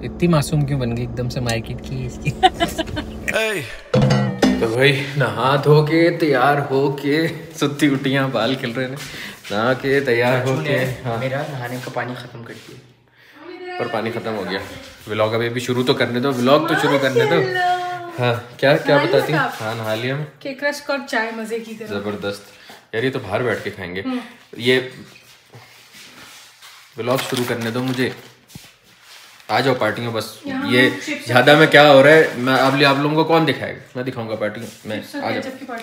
इतनी मासूम क्यों बन गई एकदम से मार्केट की इसकी? तो भाई नहा धो के तैयार हो के सुत्ती उठियाँ बाल खिल रहे हैं, नहा के तैयार हो के। हाँ मेरा नहाने का पानी खत्म कर दिया, पर पानी खत्म हो गया। व्लॉग अभी शुरू तो करने दो, व्लॉग तो शुरू करने दो। हाँ क्या क्या बताती? हाँ नहा लिया मैं। केक रश और चाय मजे की तरह। जबरदस्त यार, ये तो बाहर बैठ के खाएंगे। ये व्लॉग शुरू करने दो मुझे, आ जाओ पार्टी में। बस ये ज्यादा में क्या हो रहा है, मैं आप लोगों को कौन दिखाएगा, मैं दिखाऊंगा पार्टी में। आ जाओ।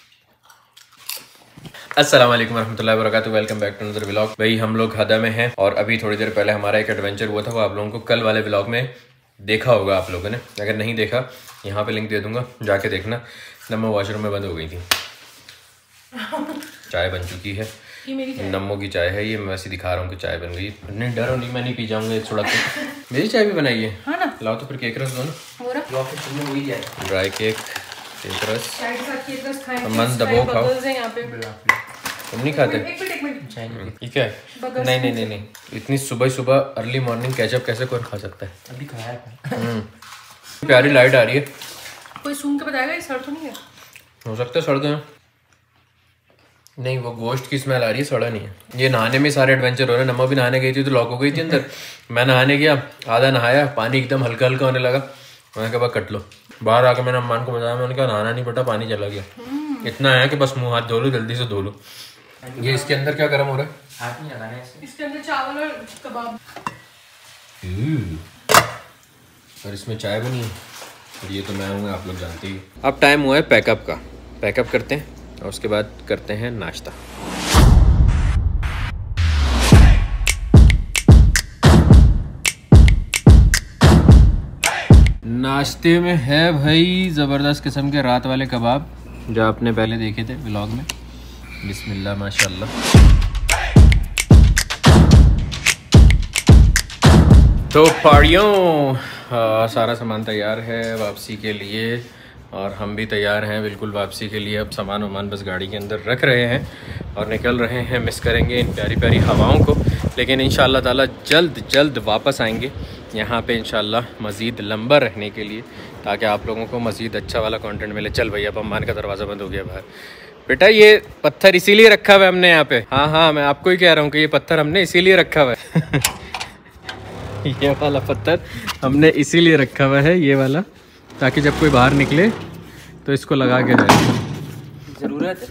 अस्सलाम वालेकुम रहमतुल्लाहि व बरकातुहू, welcome back to another vlog. भाई हम लोग हदा में हैं और अभी थोड़ी देर पहले हमारा एक एडवेंचर हुआ था, वो आप लोगों को कल वाले व्लॉग में देखा होगा आप लोगों ने। अगर नहीं देखा यहाँ पे लिंक दे दूंगा, जाके देखना। नम्मो वॉशरूम में बंद हो गई थी। चाय बन चुकी है, नम्मो की चाय है ये, मैं वैसे दिखा रहा हूँ कि चाय बन गई। नहीं डरो नहीं, मैं नहीं पी जाऊंगा थोड़ा तो। मेरी चाय भी बनाई है हाँ ना? लाओ तो फिर केक रस दो ना। ड्राई केक, केक रस, मन दबो खाओ। तुम नहीं खाते? ठीक है। नहीं इतनी सुबह सुबह अर्ली मॉर्निंग केचप कैसे कौन खा सकता है? अभी खाया प्यारी लाइट आ रही है। कोई सूंघ के बताएगा ये सड़ तो नहीं है? हो सकता है सड़ गए। नहीं वो गोश्त की स्मेल आ रही है, सड़ा नहीं है। ये नहाने में सारे एडवेंचर हो रहे हैं। नम्मा भी नहाने गई थी तो लॉक हो गई थी अंदर। मैं नहाने गया, आधा नहाया, पानी एकदम हल्का हल्का होने लगा। मैंने कहा कट लो। बाहर आकर मैंने अम्मान को बताया, मैंने कहा नहाना नहीं पड़ा, पानी चला गया। इतना है कि बस मुंह हाथ धो लो, जल्दी से धो लो। ये इसके अंदर क्या गर्म हो रहा है? हाथ नहीं लगाना है इसके अंदर चावल और कबाब। और इसमें चाय बनी है। और ये तो मैं हूँ, आप लोग जानते ही। अब टाइम हुआ है पैकअप का। पैकअप करते हैं और उसके बाद करते हैं नाश्ता। नाश्ते में है भाई ज़बरदस्त किस्म के रात वाले कबाब, जो आपने पहले देखे थे व्लॉग में। बिस्मिल्लाह माशाल्लाह। तो पाड़ियों सारा सामान तैयार है वापसी के लिए, और हम भी तैयार हैं बिल्कुल वापसी के लिए। अब सामान वामान बस गाड़ी के अंदर रख रहे हैं और निकल रहे हैं। मिस करेंगे इन प्यारी प्यारी हवाओं को, लेकिन इंशाल्लाह ताला जल्द वापस आएंगे यहाँ पे इंशाल्लाह मज़ीद लंबा रहने के लिए, ताकि आप लोगों को मज़ीद अच्छा वाला कंटेंट मिले। चल भैया, अब अम्मान का दरवाज़ा बंद हो गया बाहर। बेटा ये पत्थर इसीलिए रखा हुआ है हमने यहाँ पे। हाँ मैं आपको ही कह रहा हूँ कि ये पत्थर हमने इसीलिए रखा हुआ है। ये वाला पत्थर हमने इसीलिए रखा हुआ है, ये वाला, ताकि जब कोई बाहर निकले तो इसको लगा के जाए। जरूरत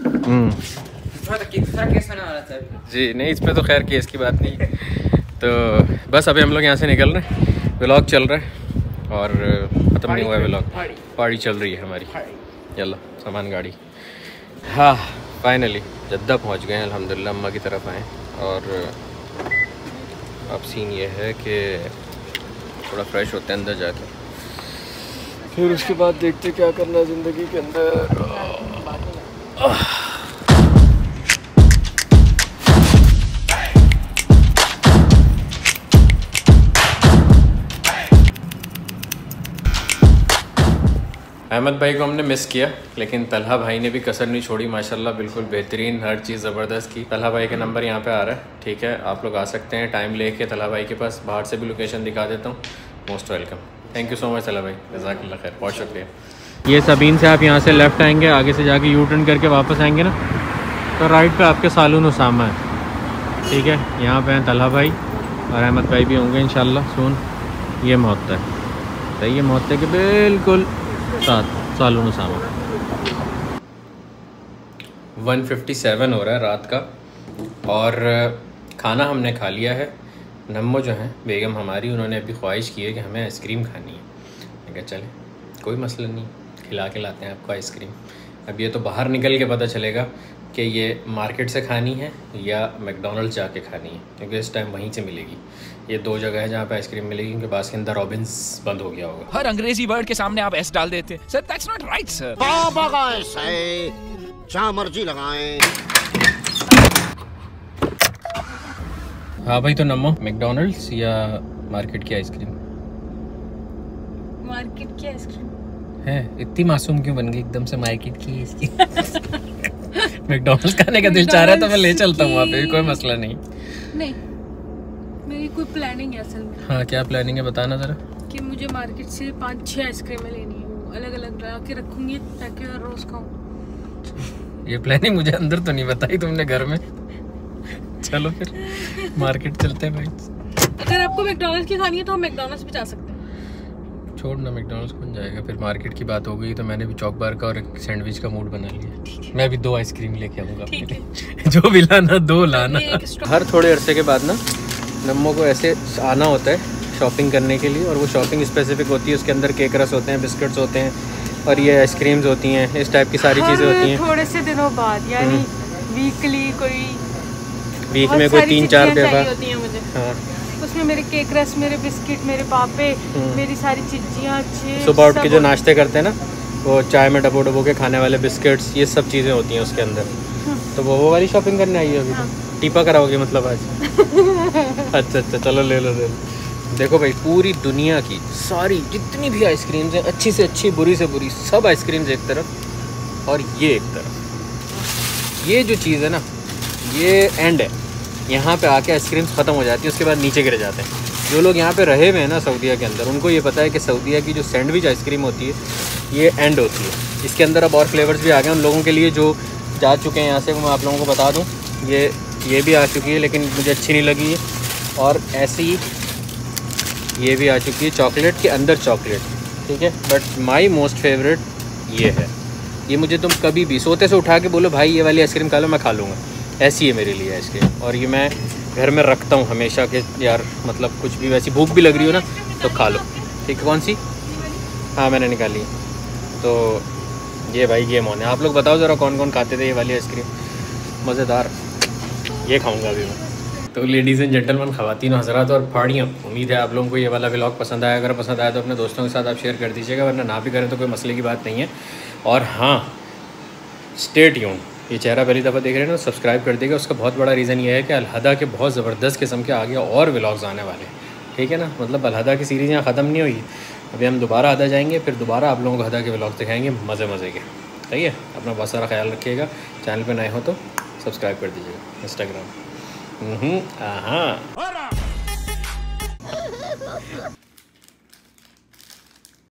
है जी नहीं, इस पे तो खैर केस की बात नहीं। तो बस अभी हम लोग यहाँ से निकल रहे हैं, व्लॉग चल रहा है और ख़त्म नहीं हुआ है व्लॉग। पार्टी चल रही है हमारी। चलो सामान गाड़ी। हाँ फाइनली जद्दा पहुँच गए हैं अल्हम्दुलिल्लाह। अम्मा की तरफ आए और अब सीन ये है कि थोड़ा फ्रेश होते हैं अंदर जाकर, फिर उसके बाद देखते क्या करना है ज़िंदगी के अंदर। अहमद भाई को हमने मिस किया, लेकिन तलहा भाई ने भी कसर नहीं छोड़ी माशाल्लाह, बिल्कुल बेहतरीन, हर चीज़ ज़बरदस्त की। तलहा भाई का नंबर यहाँ पे आ रहा है, ठीक है, आप लोग आ सकते हैं टाइम लेके तलहा भाई के पास। बाहर से भी लोकेशन दिखा देता हूँ। Most welcome. Thank you so much Talha भाई, जज़ाकल्लाह खैर, बहुत शुक्रिया। ये सबीन से आप यहाँ से लेफ़्ट आएँगे, आगे से जाके यू टर्न करके वापस आएँगे ना, तो राइट पर आपके सालून उसामा है, ठीक है। यहाँ पर हैं तलहा भाई और अहमद भाई भी होंगे इंशाल्लाह सून। ये मोहत्ता है, सही है, मोहत्ते के बिल्कुल साथ सालून उसामा। 1:57 हो रहा है रात का और खाना हमने खा लिया है। नम्मो जो हैं बेगम हमारी, उन्होंने अभी ख्वाहिश की है कि हमें आइसक्रीम खानी है। मैं कहा चले कोई मसला नहीं, खिला के लाते हैं आपको आइसक्रीम। अब ये तो बाहर निकल के पता चलेगा कि ये मार्केट से खानी है या मैकडोनल्ड्स जाके खानी है, क्योंकि इस टाइम वहीं से मिलेगी। ये दो जगह है जहाँ पे आइसक्रीम मिलेगी, क्योंकि बास्किन द रॉबिन्स बंद हो गया होगा। हर अंग्रेजी वर्ड के सामने आप एस डाल देते sir, that's not right sir. जहाँ मर्जी लगाएं। हाँ भाई, तो नम्मो मैकडोनल्ड्स या मार्केट की आइसक्रीम? मार्केट की आइसक्रीम है। इतनी मासूम क्यों बन गई एकदम से मार्केट की इसकी? मैकडोनल्ड्स खाने का दिल चाह रहा है तो मैं ले चलता हूँ वहाँ पे, कोई मसला नहीं। नहीं, मेरी कोई प्लानिंग है असल में। हाँ क्या प्लानिंग है बताना ज़रा। कि मुझे मार्केट से 5-6 आइसक्रीमें लेनी है, वो अलग अलग ला के रखूंगी ताकि हर रोज खाऊं। ये प्लानिंग मुझे अंदर तो नहीं बताई तुमने घर में। चलो फिर मार्केट चलते हैं भाई। अगर आपको मैकडॉनल्ड्स की खानी है तो हम मैकडॉनल्ड्स भी जा सकते हैं। छोड़ना, मैकडॉनल्ड्स बन जाएगा। फिर मार्केट की बात हो गई तो मैंने भी चॉक बार का और एक सैंडविच का मूड बना लिया। मैं भी 2 आइसक्रीम लेके आऊँगा अपने लिए। जो भी लाना 2 लाना। हर थोड़े अरसे के बाद ना नम्मो को ऐसे आना होता है शॉपिंग करने के लिए, और वो शॉपिंग स्पेसिफिक होती है। उसके अंदर केक रस होते हैं, बिस्किट्स होते हैं, और ये आइसक्रीम्स होती हैं, इस टाइप की सारी चीज़ें होती हैं। थोड़े से दिनों बाद, यानी वीकली कोई वीक में कोई 3-4 दफा होती हैं मुझे। हाँ, उसमें मेरे केक रस, मेरे बिस्किट, मेरे पापे, मेरी सारी चीज़ियाँ, सुबह उठ के जो नाश्ते करते हैं ना, वो चाय में डबो डबो के खाने वाले बिस्किट्स, ये सब चीज़ें होती हैं उसके अंदर। तो वो वाली शॉपिंग करने आई है अभी। हाँ। टीपा कराओगे मतलब आज? अच्छा चलो ले लो। देखो भाई, पूरी दुनिया की सारी जितनी भी आइसक्रीम्स हैं, अच्छी से अच्छी, बुरी से बुरी, सब आइसक्रीम्स एक तरफ और ये एक तरफ। ये जो चीज़ है ना, ये एंड है। यहाँ पे आके आइसक्रीम्स ख़त्म हो जाती है, उसके बाद नीचे गिर जाते हैं। जो लोग यहाँ पे रहे हुए हैं ना सऊदीया के अंदर, उनको ये पता है कि सऊदीया की जो सैंडविच आइसक्रीम होती है ये एंड होती है। इसके अंदर अब और फ्लेवर्स भी आ गए। उन लोगों के लिए जो जा चुके हैं यहाँ से, मैं आप लोगों को बता दूँ, ये भी आ चुकी है, लेकिन मुझे अच्छी नहीं लगी है। और ऐसी ये भी आ चुकी है, चॉकलेट के अंदर चॉकलेट, ठीक है। बट माई मोस्ट फेवरेट ये है। ये मुझे तुम कभी भी सोते से उठा के बोलो भाई ये वाली आइसक्रीम खा लो, मैं खा लूँगा। ऐसी है मेरे लिए आइसक्रीम, और ये मैं घर में रखता हूँ हमेशा के यार, मतलब कुछ भी वैसी भूख भी लग रही हो ना तो खा लो, ठीक है। कौन सी? हाँ मैंने निकाली। तो ये भाई गेम ऑन है। आप लोग बताओ ज़रा कौन कौन खाते थे ये वाली आइसक्रीम, मज़ेदार। ये खाऊंगा अभी मैं। तो लेडीज़ एंड जेंटलमैन, ख़वातीन हज़रात और फाड़ियाँ, उम्मीद है आप लोगों को ये वाला व्लॉग पसंद आया। अगर पसंद आया तो अपने दोस्तों के साथ आप शेयर कर दीजिएगा, वरना ना भी करें तो कोई मसले की बात नहीं है। और हाँ, स्टे ट्यून्ड। ये चेहरा पहली दफ़ा देख रहे हैं ना, सब्सक्राइब कर देगा। उसका बहुत बड़ा रीज़न ये है कि अलहदा के बहुत ज़बरदस्त किस्म के आगे और व्लॉग्स आने वाले हैं, ठीक है ना। मतलब अलहदा की सीरीज़ यहाँ ख़त्म नहीं हुई, अभी हम दोबारा अदा जाएंगे, फिर दोबारा आप लोगों को अदा के व्लॉग दिखाएंगे मज़े के, सही है। अपना बहुत सारा ख्याल रखिएगा। चैनल पे नए हो तो सब्सक्राइब कर दीजिएगा। इंस्टाग्राम